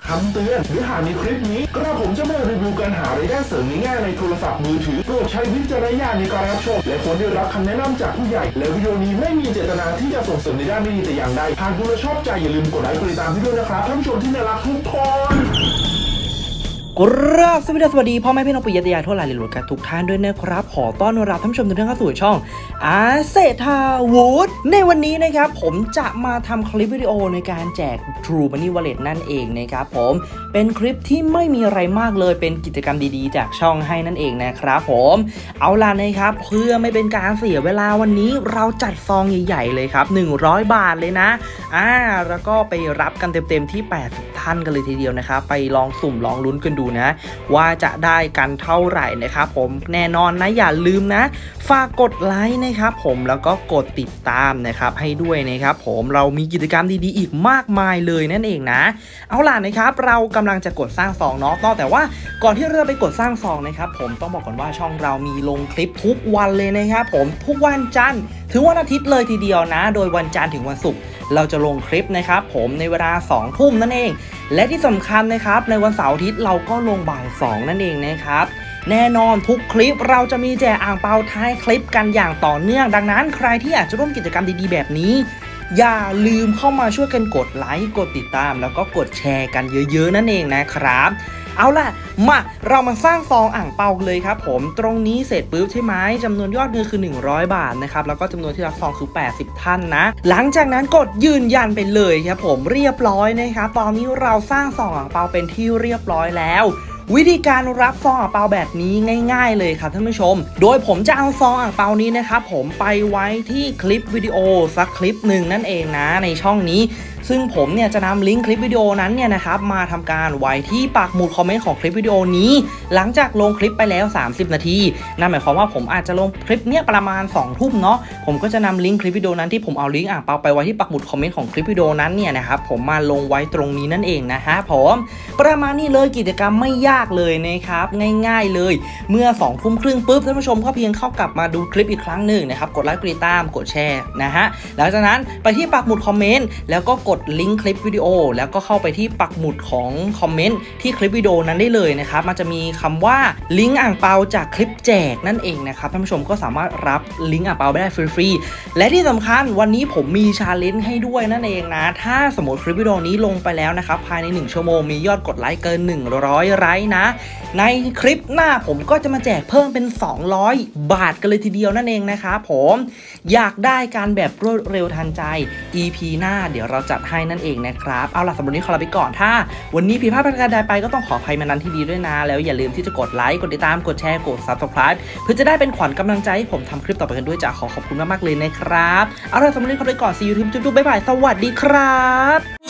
คำเตือนหรือหากมีคลิปนี้กระผมจะไม่รีวิวการหารายได้เสริมง่ายๆในโทรศัพท์มือถือโปรดใช้วิจารณญาณในการรับชมและควรได้รับคำแนะนำจากผู้ใหญ่และวิดีโอนี้ไม่มีเจตนาที่จะส่งเสริมในด้านไม่ดีแต่อย่างใดหากดูและชอบใจอย่าลืมกดไลค์กดติดตามให้ด้วยนะครับท่านผู้ชมที่น่ารักทุกคนสวัสดีพ่อแม่พี่น้องปุยยะทั่วหลายหลุดกันทุกท่านด้วยนะครับขอต้อนรับท่านผู้ชมทุกท่านเข้าสู่ช่องเศรษฐาวุฒิในวันนี้นะครับผมจะมาทำคลิปวิดีโอในการแจก True Money Wallet นั่นเองนะครับผมเป็นคลิปที่ไม่มีอะไรมากเลยเป็นกิจกรรมดีๆจากช่องให้นั่นเองนะครับผมเอาล่ะนะครับเพื่อไม่เป็นการเสียเวลาวันนี้เราจัดซองใหญ่ๆเลยครับ100 บาทเลยนะแล้วก็ไปรับกันเต็มๆที่80ท่านกันเลยทีเดียวนะครับไปลองสุ่มลองลุ้นกันดูนะว่าจะได้กันเท่าไหร่นะครับผมแน่นอนนะอย่าลืมนะฝากกดไลค์นะครับผมแล้วก็กดติดตามนะครับให้ด้วยนะครับผมเรามีกิจกรรมดีๆอีกมากมายเลยนั่นเองนะเอาล่ะนะครับเรากำลังจะกดสร้างซองเนาะแต่ว่าก่อนที่เราไปกดสร้างซองนะครับผมต้องบอกก่อนว่าช่องเรามีลงคลิปทุกวันเลยนะครับผมทุกวันจันทร์ถึงวันอาทิตย์เลยทีเดียวนะโดยวันจันทร์ถึงวันศุกร์เราจะลงคลิปนะครับผมในเวลา2 ทุ่มนั่นเองและที่สำคัญนะครับในวันเสาร์อาทิตย์เราก็ลงบ่าย2นั่นเองนะครับแน่นอนทุกคลิปเราจะมีแจกอ่างเปาท้ายคลิปกันอย่างต่อเนื่องดังนั้นใครที่อยากจะร่วมกิจกรรมดีๆแบบนี้อย่าลืมเข้ามาช่วยกันกดไลค์กดติดตามแล้วก็กดแชร์กันเยอะๆนั่นเองนะครับเอาล่ะมาเรามาสร้างซองอ่างเปาเลยครับผมตรงนี้เสร็จปุ๊บใช่ไหมจำนวนยอดเงินคือ100 บาทนะครับแล้วก็จำนวนที่รับซองคือ80ท่านนะหลังจากนั้นกดยืนยันไปเลยครับผมเรียบร้อยนะครับตอนนี้เราสร้างซองอ่างเปาเป็นที่เรียบร้อยแล้ววิธีการรับซองอ่างเปาแบบนี้ง่ายๆเลยครับท่านผู้ชมโดยผมจะเอาซองอ่างเปานี้นะครับผมไปไว้ที่คลิปวิดีโอสักคลิปหนึ่งนั่นเองนะในช่องนี้ซึ่งผมเนี่ยจะนำลิงก์คลิปวิดีโอนั้นเนี่ยนะครับมาทำการไว้ที่ปักหมุดคอมเมนต์ของคลิปวิดีโอนี้หลังจากลงคลิปไปแล้ว30นาทีนั่นหมายความว่าผมอาจจะลงคลิปเนี่ยประมาณ2 ทุ่มเนาะผมก็จะนำลิงก์คลิปวิดีโอนั้นที่ผมเอาลิงก์อ่างเปาไปไว้ที่ปักหมุดคอมเมนต์ของคลิปวิดีโอนั้นเนี่ยนะครับผมมาลงไว้ตรงนี้นั่นเองนะฮะผมประมาณนี้เลยกิจกรรมไม่ยากเลยนะครับง่ายๆเลยเมื่อ2 ทุ่มครึ่งปุ๊บท่านผู้ชมก็เพียงเข้ากลับมาดูคลิปอีกครั้งหนึ่งนะครับกดไลค์กดติดตามกดแชร์นะฮะหลังจากนั้นไปที่ปักหมุดคอมเมนต์แล้วก็กดลิงก์คลิปวิดีโอแล้วก็เข้าไปที่ปักหมุดของคอมเมนต์ที่คลิปวิดีโอนั้นได้เลยนะครับมันจะมีคำว่าลิงก์อ่างเปาจากคลิปแจกนั่นเองนะครับท่านผู้ชมก็สามารถรับลิงก์อ่างเปาได้ฟรีๆและที่สำคัญวันนี้ผมมีชาเลนจ์ให้ด้วยนั่นเองนะถ้าสมมติคลิปวิดีโอนี้ลงไปแล้วนะครับภายใน1 ชั่วโมงมียอดกดไลค์เกิน100ไลค์นะในคลิปหน้าผมก็จะมาแจกเพิ่มเป็น200 บาทกันเลยทีเดียวนั่นเองนะครับผมอยากได้การแบบรวดเร็วทันใจ EP หน้าเดี๋ยวเราจัดให้นั่นเองนะครับเอาล่ะสำหรับวันนี้ขอลาไปก่อนถ้าวันนี้ผิดพลาดประการใดไปก็ต้องขออภัยมาณที่ดีด้วยนะแล้วอย่าลืมที่จะกดไลค์กดติดตามกดแชร์กด Subscribe เพื่อจะได้เป็นขวัญกำลังใจให้ผมทำคลิปต่อไปกันด้วยขอบคุณมากๆเลยนะครับเอาล่ะสำหรับวันนี้ขอลาไปก่อน See you ทุกๆบ๊ายบายสวัสดีครับ